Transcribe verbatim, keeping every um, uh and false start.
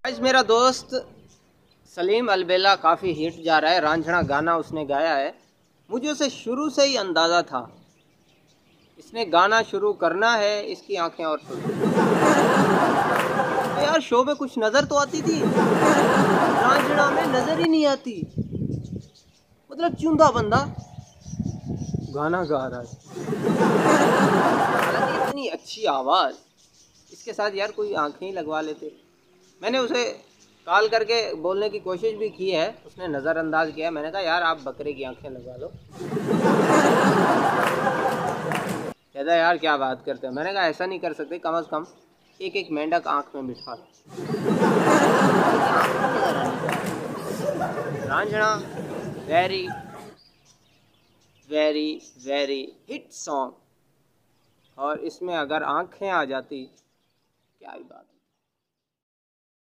आज मेरा दोस्त सलीम अलबेला काफ़ी हिट जा रहा है। रांझना गाना उसने गाया है। मुझे उसे शुरू से ही अंदाज़ा था इसने गाना शुरू करना है। इसकी आंखें और तो यार शो में कुछ नज़र तो आती थी, रांझना में नज़र ही नहीं आती। मतलब चुंदा बंदा गाना गा रहा है, हालांकि इतनी अच्छी आवाज़, इसके साथ यार कोई आंखें ही लगवा लेते। मैंने उसे कॉल करके बोलने की कोशिश भी की है, उसने नज़रअंदाज किया। मैंने कहा यार आप बकरे की आंखें लगवा लो। कहता यार क्या बात करते हैं। मैंने कहा ऐसा नहीं कर सकते, कम से कम एक एक मेंढक आंख में बिठा लो। Raanjhanaa very very very hit song, और इसमें अगर आंखें आ जाती क्या ही बात।